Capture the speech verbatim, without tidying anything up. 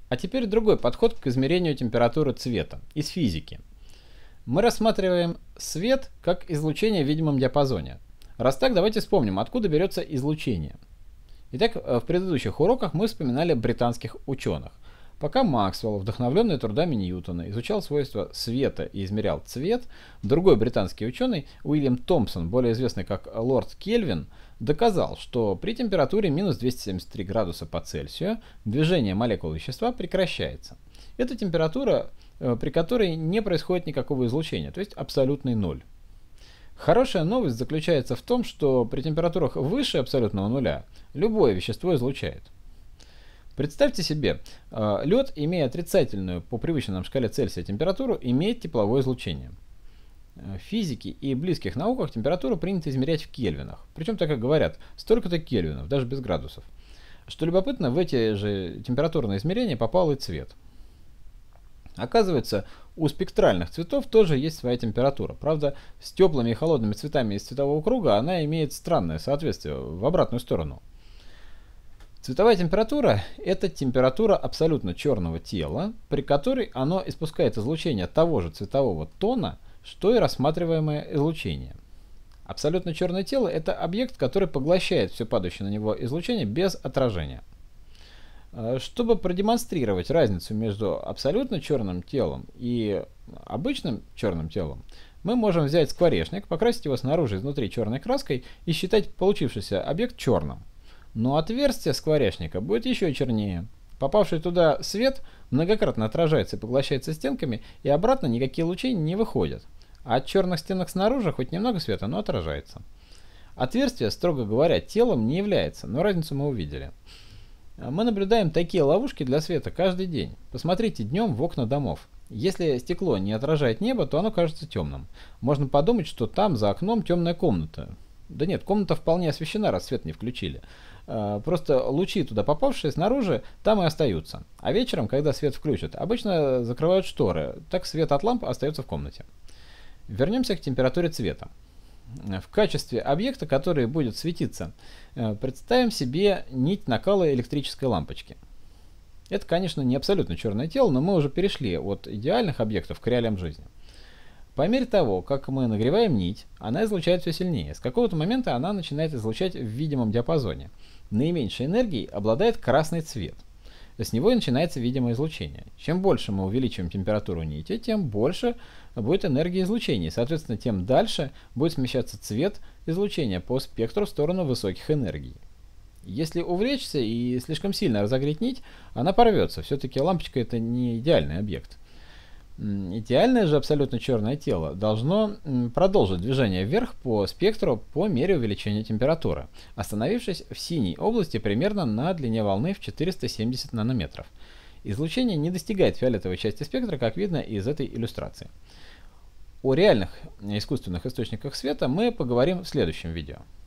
А теперь другой подход к измерению температуры цвета из физики. Мы рассматриваем свет как излучение в видимом диапазоне. Раз так, давайте вспомним, откуда берется излучение. Итак, в предыдущих уроках мы вспоминали британских ученых. Пока Максвелл, вдохновленный трудами Ньютона, изучал свойства света и измерял цвет, другой британский ученый, Уильям Томпсон, более известный как лорд Кельвин, доказал, что при температуре минус двести семьдесят три градуса по Цельсию движение молекул вещества прекращается. Это температура, при которой не происходит никакого излучения, то есть абсолютный ноль. Хорошая новость заключается в том, что при температурах выше абсолютного нуля любое вещество излучает. Представьте себе, лед, имея отрицательную по привычной нам шкале Цельсия температуру, имеет тепловое излучение. В физике и близких науках температуру принято измерять в кельвинах. Причем так и говорят, столько-то кельвинов, даже без градусов. Что любопытно, в эти же температурные измерения попал и цвет. Оказывается, у спектральных цветов тоже есть своя температура. Правда, с теплыми и холодными цветами из цветового круга она имеет странное соответствие в обратную сторону. Цветовая температура – это температура абсолютно черного тела, при которой оно испускает излучение того же цветового тона, что и рассматриваемое излучение. Абсолютно черное тело – это объект, который поглощает все падающее на него излучение без отражения. Чтобы продемонстрировать разницу между абсолютно черным телом и обычным черным телом, мы можем взять скворечник, покрасить его снаружи и изнутри черной краской и считать получившийся объект черным. Но отверстие скворечника будет еще чернее. Попавший туда свет многократно отражается и поглощается стенками, и обратно никакие лучи не выходят. А от черных стенок снаружи хоть немного света, но отражается. Отверстие, строго говоря, телом не является, но разницу мы увидели. Мы наблюдаем такие ловушки для света каждый день. Посмотрите днем в окна домов. Если стекло не отражает небо, то оно кажется темным. Можно подумать, что там за окном темная комната. Да нет, комната вполне освещена, раз свет не включили. Просто лучи туда попавшие снаружи там и остаются. А вечером, когда свет включат, обычно закрывают шторы. Так свет от ламп остается в комнате. Вернемся к температуре цвета. В качестве объекта, который будет светиться, представим себе нить накала электрической лампочки. Это, конечно, не абсолютно черное тело, но мы уже перешли от идеальных объектов к реалиям жизни. По мере того, как мы нагреваем нить, она излучает все сильнее. С какого-то момента она начинает излучать в видимом диапазоне. Наименьшей энергией обладает красный цвет. С него и начинается видимое излучение. Чем больше мы увеличиваем температуру нити, тем больше будет энергия излучения. Соответственно, тем дальше будет смещаться цвет излучения по спектру в сторону высоких энергий. Если увлечься и слишком сильно разогреть нить, она порвется. Все-таки лампочка это не идеальный объект. Идеальное же абсолютно черное тело должно продолжить движение вверх по спектру по мере увеличения температуры, остановившись в синей области примерно на длине волны в четыреста семьдесят нанометров. Излучение не достигает фиолетовой части спектра, как видно из этой иллюстрации. О реальных искусственных источниках света мы поговорим в следующем видео.